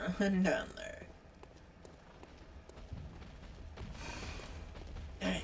going down there. Hey.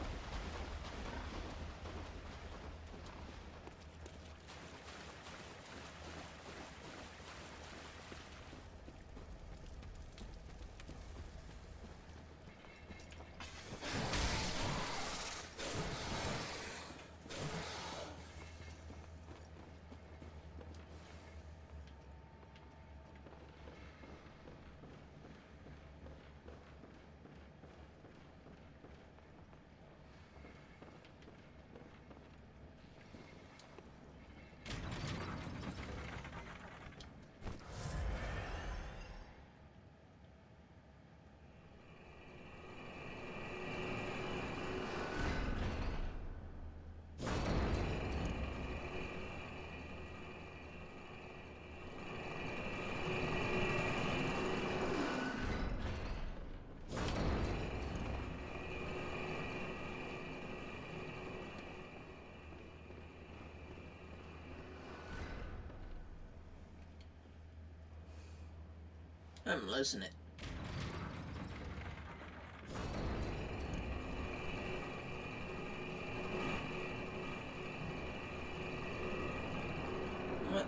I'm listening. What?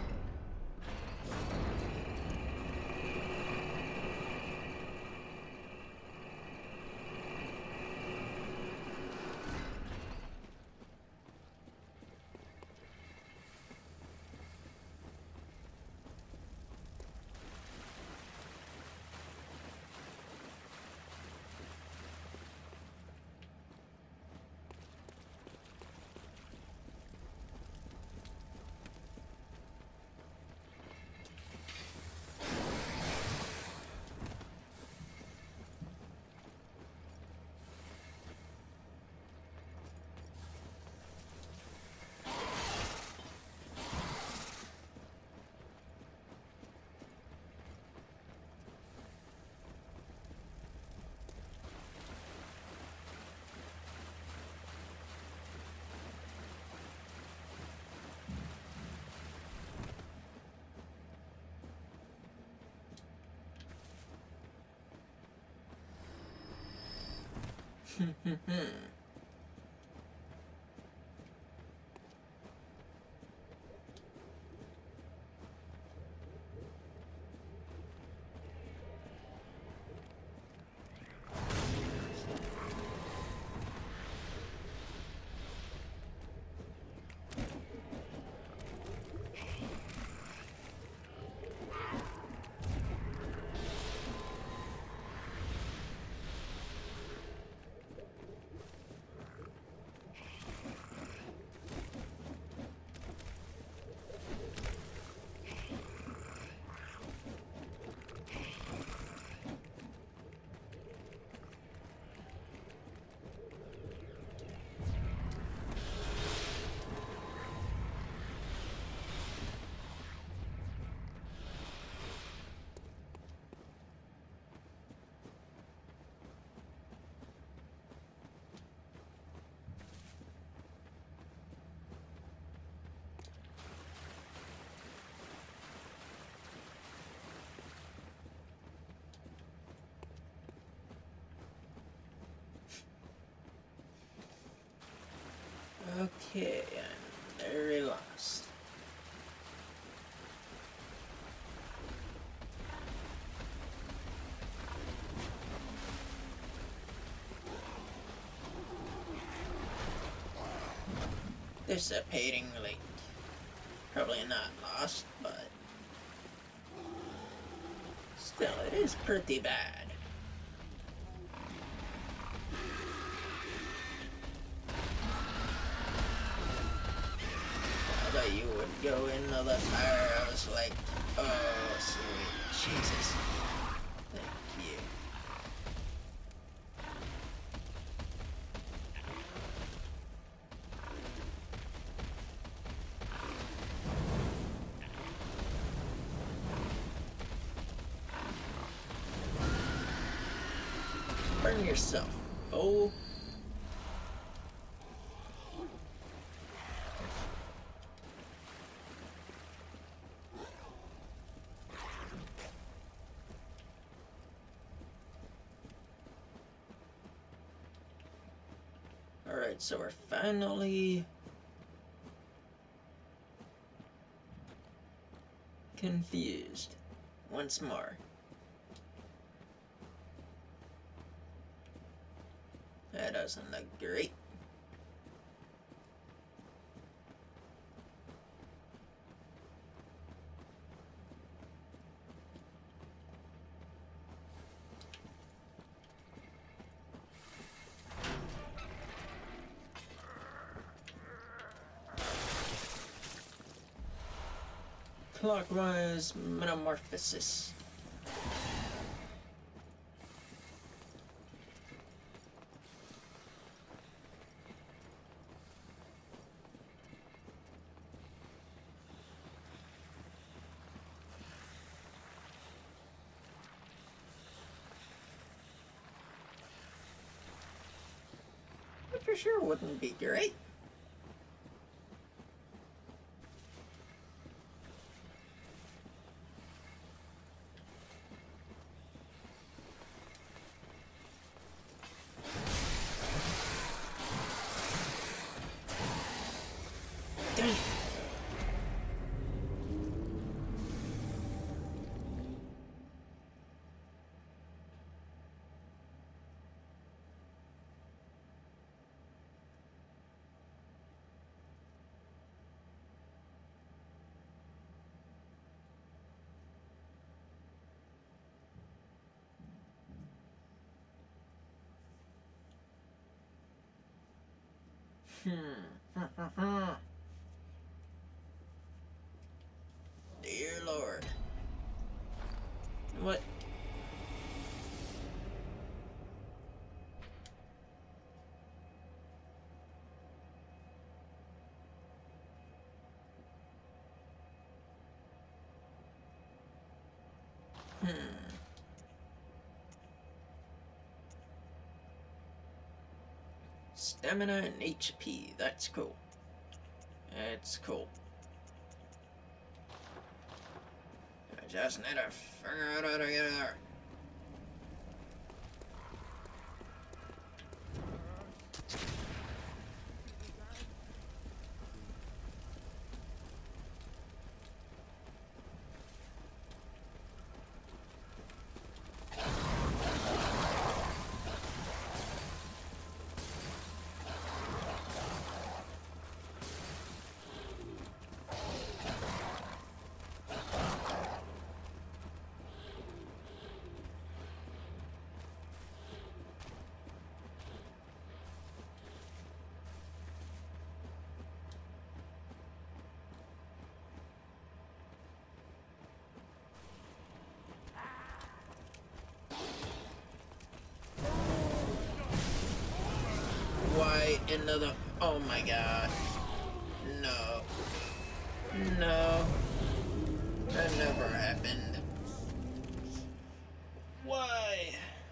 Okay, I'm very lost. Dissipatingly. Probably not lost, but still, it is pretty bad. I thought you would go into the fire. I was like, oh, sweet Jesus. Thank you. Burn yourself. Oh. Alright, so we're finally confused once more. That doesn't look great. Clockwise metamorphosis. That for sure wouldn't be great. Dang. Dear Lord. What? Stamina and HP. That's cool. That's cool. I just need to figure out how to get there. Why into the... Oh my god. No. No. That never happened. Why?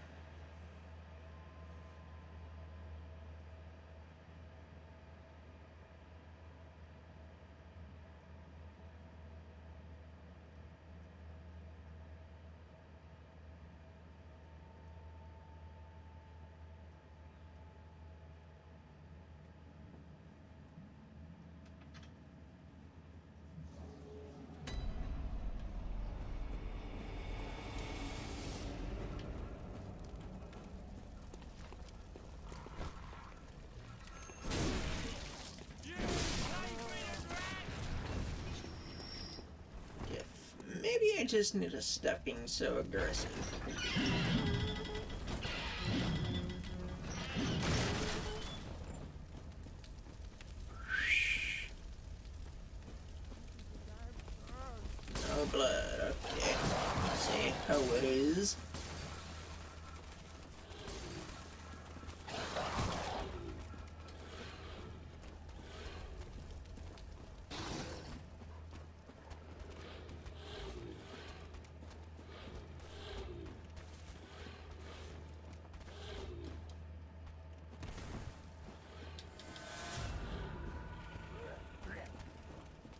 Maybe I just need to stop being so aggressive. No blood, okay. See how it is.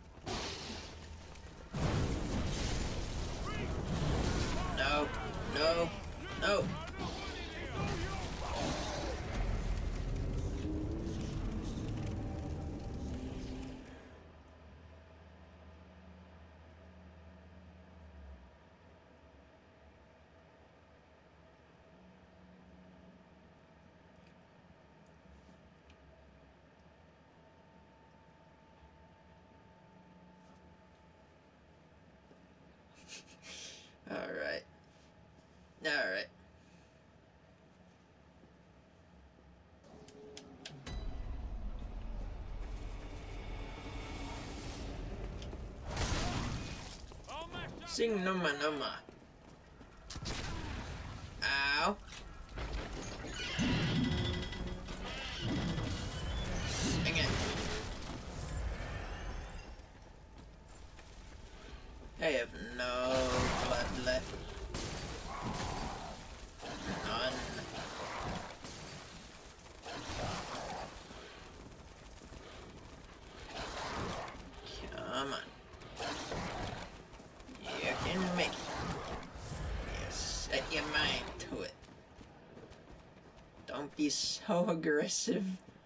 No, no, Alright. Alright. Sing Noma Noma. Ow. Sing it. I have no blood left. None. Come on. You can make it. You set your mind to it. Don't be so aggressive.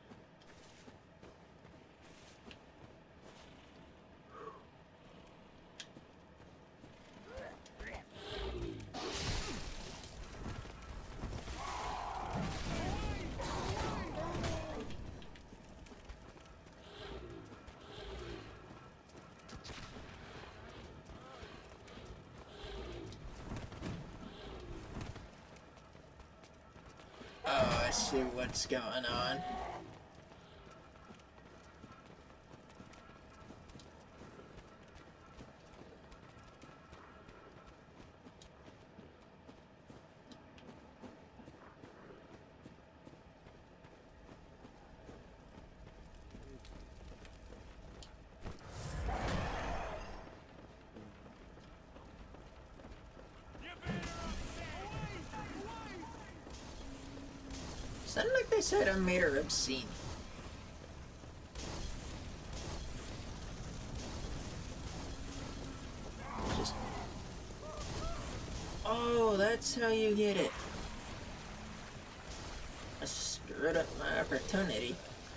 Oh, I see what's going on. Sounded like they said I made her obscene. Just... Oh, that's how you get it. I screwed up my opportunity.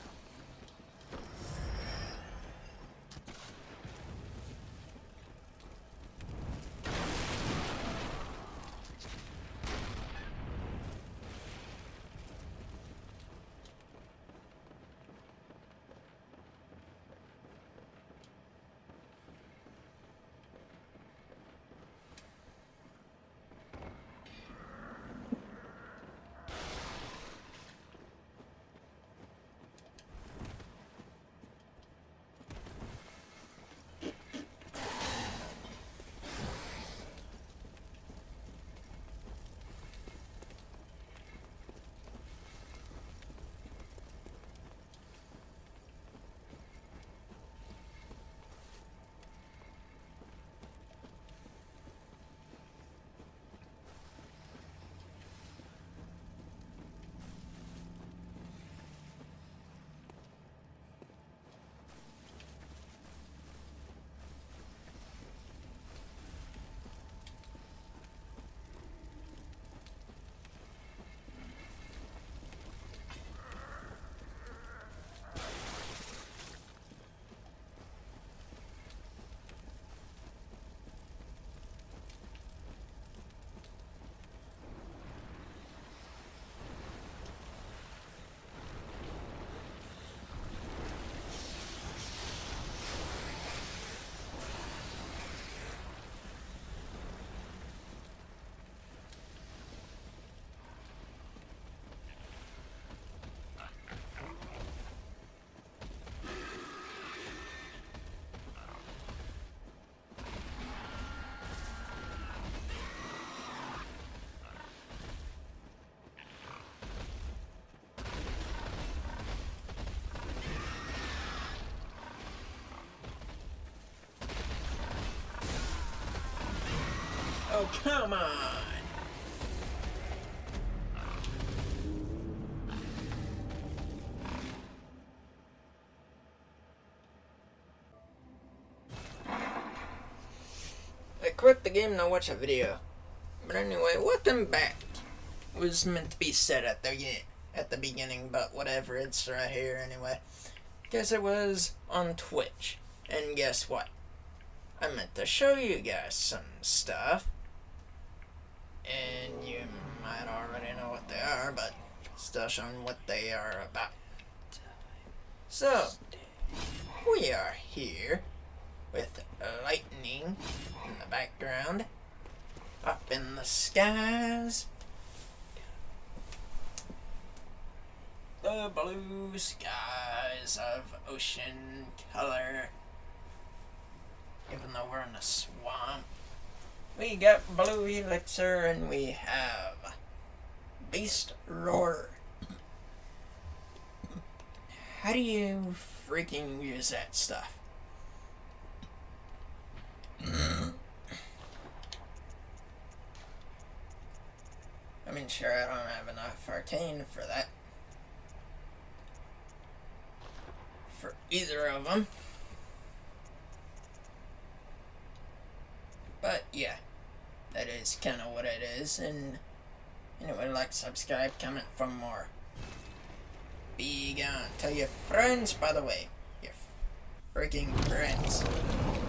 Oh, come on! I quit the game to watch a video. But anyway, welcome back. It was meant to be said at the beginning, but whatever, it's right here anyway. Guess it was on Twitch. And guess what? I meant to show you guys some stuff. And you might already know what they are, but still showing what they are about. So, we are here with lightning in the background. A in the skies. The blue skies of ocean color. Even though we're in a swamp. We got blue elixir and we have beast roar. How do you freaking use that stuff? I mean, sure, I don't have enough arcane for that. For either of them. But, yeah. That is kind of what it is. And anyway, like, subscribe, comment for more. Be gone. Tell your friends, by the way. Your freaking friends.